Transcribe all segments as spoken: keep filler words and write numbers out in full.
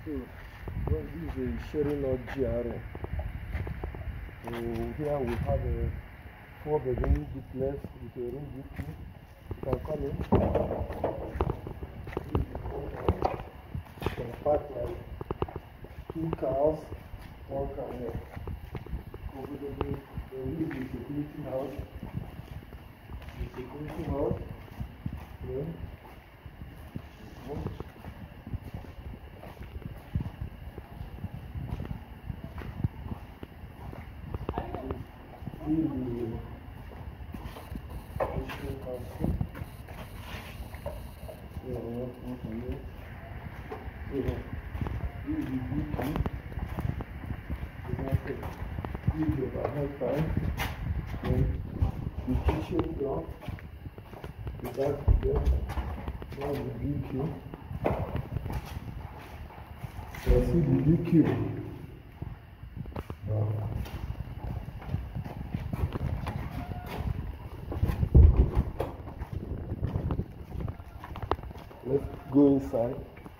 So, well, this is a sharing out G R O. So, here we have a four bedroom duplex with a room with you. You can come in. You can park like two cars, one car here. Over the way, there is a security house. The security house. Yeah. This is the Christian council. Yeah, what can you? Yeah. This is the B P. This is the overhead time. Then the kitchen block. The back there. Now the B Q. You see the B Q. Wow. Let's go inside.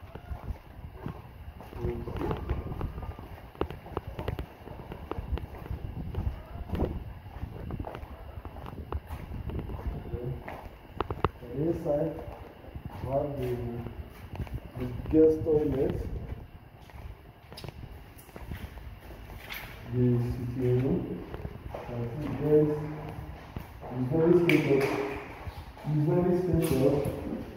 And inside, we have the, the guest toilet, the sitting room. And see, there is, it's very spacious. It's very spacious.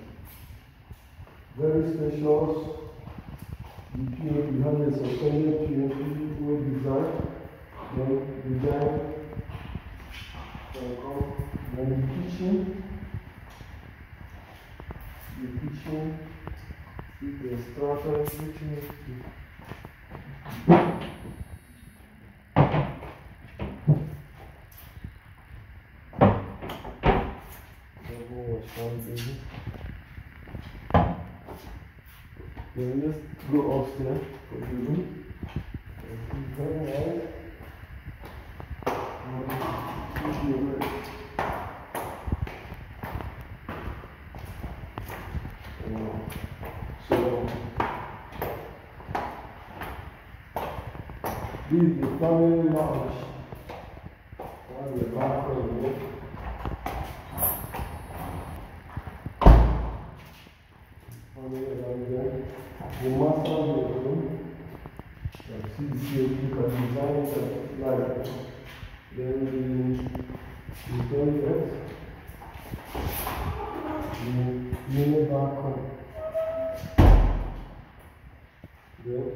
Very spacious. The P O P has a suspended P O P design. Then design. Then the kitchen. The kitchen. With the starter kitchen. Then let's go upstairs for the room. It's very nice. So, this is the family lounge. One the bathroom here. The master bedroom, you see the C O P can design it like then the, the toilet, the mini bathroom, then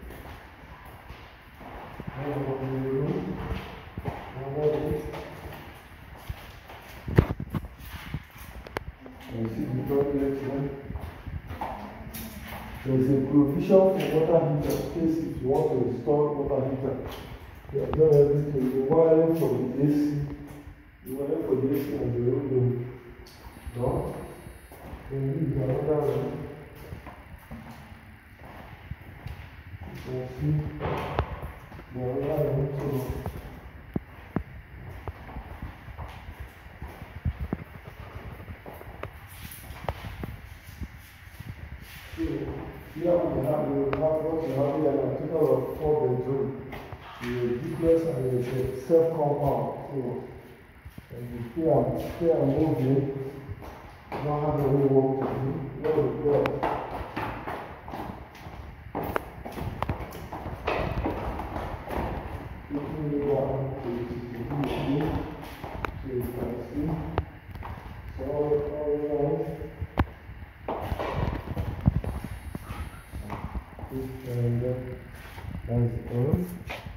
one of the room, one of this, you see the toilet there. There is a provision for water heater in case if you want to install water heater. You have done everything. You wire for the A C, you wire for the A C and the room. No? Then this is another room. You can see the other room too. Here we have, we have what we have here, a total of four bedrooms. The duplex and the self-compound. So, and you stay and, stay and move in, you don't have any work to do. You have to go. Looking down to the B C, so you can see. So, all around. And uh, that's all.